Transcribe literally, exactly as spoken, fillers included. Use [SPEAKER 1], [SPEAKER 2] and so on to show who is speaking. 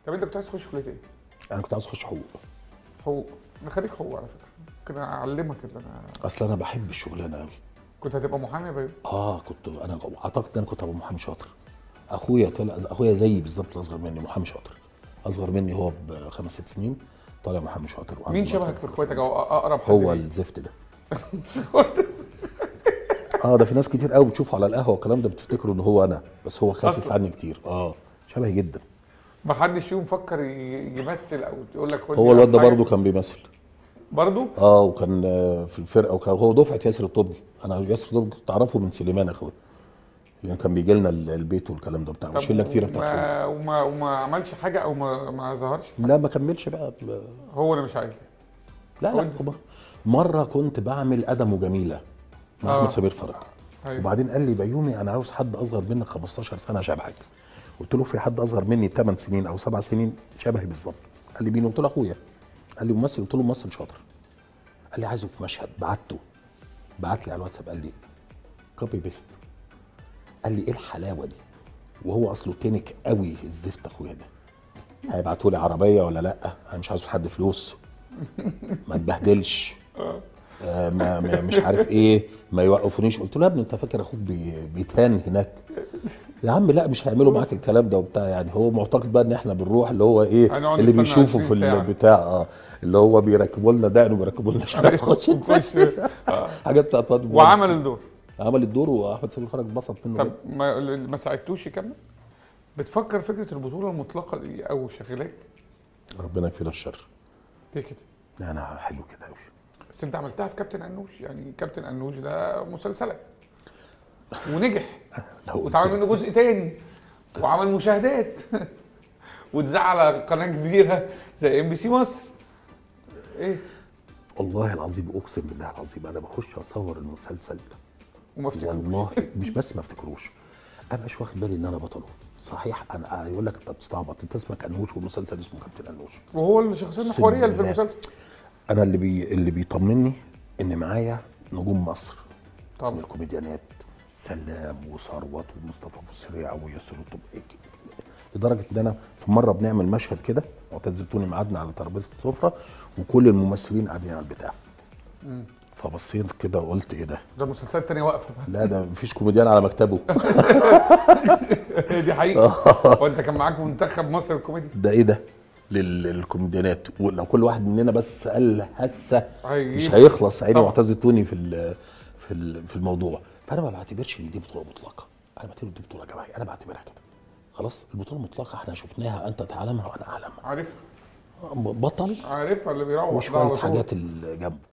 [SPEAKER 1] طب انت كنت عايز تخش كليه ايه؟
[SPEAKER 2] انا كنت عاوز اخش حقوق.
[SPEAKER 1] حقوق. انا خريج حقوق على فكره، ممكن اعلمك اللي انا.
[SPEAKER 2] اصل انا بحب الشغلانه قوي.
[SPEAKER 1] كنت هتبقى محامي يا بيو؟
[SPEAKER 2] اه كنت انا اعتقد ان انا كنت هبقى محامي شاطر. اخويا طلع اخويا زيي بالظبط، اصغر مني محامي شاطر. اصغر مني هو بخمس ست سنين، طالع محامي شاطر.
[SPEAKER 1] مين شبهك في اخواتك او اقرب حد
[SPEAKER 2] هو
[SPEAKER 1] ليك؟
[SPEAKER 2] الزفت ده. اه ده في ناس كتير قوي بتشوفه على القهوه والكلام ده بتفتكروا ان هو انا، بس هو خاسس
[SPEAKER 1] أصلاً.
[SPEAKER 2] عني كتير. اه شبهي جدا.
[SPEAKER 1] ما حدش فيهم فكر ي- يمثل او يقول لك خد
[SPEAKER 2] هو الواد ده برضه كان بيمثل.
[SPEAKER 1] برضه؟
[SPEAKER 2] اه وكان آه، في الفرقه، وكان هو دفعه ياسر الطبي. انا ياسر الطبي كنت اعرفه من سليمان اخويا، يعني كان بيجي لنا البيت والكلام ده بتاع وشله كتيره بتاعت حقوق.
[SPEAKER 1] وما, وما وما عملش حاجه او ما ما ظهرش؟
[SPEAKER 2] لا ما كملش بقى.
[SPEAKER 1] هو انا مش عايز.
[SPEAKER 2] لا
[SPEAKER 1] هو
[SPEAKER 2] لا
[SPEAKER 1] أنت-
[SPEAKER 2] هو مره كنت بعمل ادم وجميله مع
[SPEAKER 1] آه.
[SPEAKER 2] احمد سمير فرج.
[SPEAKER 1] أيوة.
[SPEAKER 2] وبعدين قال لي بيومي انا عاوز حد اصغر منك خمستاشر سنه شبهك. قلت له في حد اصغر مني ثمان سنين او سبع سنين شبهي بالظبط؟ قال لي مين؟ قلت له اخويا. قال لي ممثل؟ قلت له ممثل شاطر. قال لي عايزه في مشهد. بعته، بعت لي على الواتساب قال لي كوبي بيست. قال لي ايه الحلاوه دي؟ وهو اصله تنك قوي الزفت اخويا ده. هيبعتوا لي عربيه ولا لا؟ انا مش عايز حد فلوس، ما تبهدلش، آه ما ما- مش عارف ايه، ما يوقفونيش. قلت له يا ابني انت فاكر اخوك بي بيتهان هناك؟ يا عم لا مش هيعملوا معاك الكلام ده وبتاع. يعني هو معتقد بقى ان احنا بنروح اللي هو ايه
[SPEAKER 1] هنقعد
[SPEAKER 2] اللي
[SPEAKER 1] نستنى
[SPEAKER 2] بيشوفه
[SPEAKER 1] عشرين
[SPEAKER 2] في
[SPEAKER 1] ساعة.
[SPEAKER 2] البتاع، اه اللي هو بيركبوا لنا دقن وبيركبوا لنا شعر تخش
[SPEAKER 1] نخش. آه.
[SPEAKER 2] حاجات بتاعت واد
[SPEAKER 1] وعمل الدور.
[SPEAKER 2] عمل الدور، واحمد سمير خرج اتبسط منه
[SPEAKER 1] طب
[SPEAKER 2] جدا.
[SPEAKER 1] ما ما ساعدتوش يكمل؟ بتفكر فكره البطوله المطلقه دي او شغلاك؟
[SPEAKER 2] ربنا يكفينا الشر.
[SPEAKER 1] ليه كده؟
[SPEAKER 2] لا انا حلو كده قوي.
[SPEAKER 1] بس انت عملتها في كابتن انوش، يعني كابتن انوش ده مسلسلك ونجح واتعمل منه جزء تاني وعمل مشاهدات واتذاع على قناه كبيره زي ام بي سي مصر. ايه؟
[SPEAKER 2] والله العظيم اقسم بالله العظيم انا بخش اصور المسلسل
[SPEAKER 1] وما افتكرش.
[SPEAKER 2] والله مش بس ما افتكروش، انا مش واخد بالي ان انا بطله. صحيح انا يقول لك انت بتستعبط، انت اسمك انوش والمسلسل اسمه كابتن انوش.
[SPEAKER 1] وهو الشخصيه المحوريه اللي في المسلسل.
[SPEAKER 2] انا اللي بي اللي بيطمني ان معايا نجوم مصر من
[SPEAKER 1] طبعا.
[SPEAKER 2] الكوميديانات، سلام وثروت ومصطفى ابو السريع وياسر الطبي، لدرجه ان انا في مره بنعمل مشهد كده معتز التوني معادنا على ترابيزه السفره وكل الممثلين قاعدين على البتاع. فبصيت كده وقلت ايه ده؟
[SPEAKER 1] ده المسلسلات التانيه واقفه.
[SPEAKER 2] لا ده مفيش كوميديان على مكتبه.
[SPEAKER 1] دي حقيقه. وانت كان معاك منتخب مصر الكوميدي.
[SPEAKER 2] ده ايه ده؟ لل- للكوميديانات، ولو كل واحد مننا بس قال هسه مش هيخلص عيني
[SPEAKER 1] طبعا.
[SPEAKER 2] معتز التوني في ال في ال في الموضوع. فانا ما بعتبرش ان دي بطوله مطلقه، انا بعتبر دي بطوله جماعيه، انا بعتبرها كده. خلاص البطوله المطلقه احنا شفناها، انت تعلمها وانا اعلمها.
[SPEAKER 1] عارفها.
[SPEAKER 2] بطل
[SPEAKER 1] عارفها اللي بيروح ده على
[SPEAKER 2] وشويه
[SPEAKER 1] طول.
[SPEAKER 2] حاجات اللي جنبه.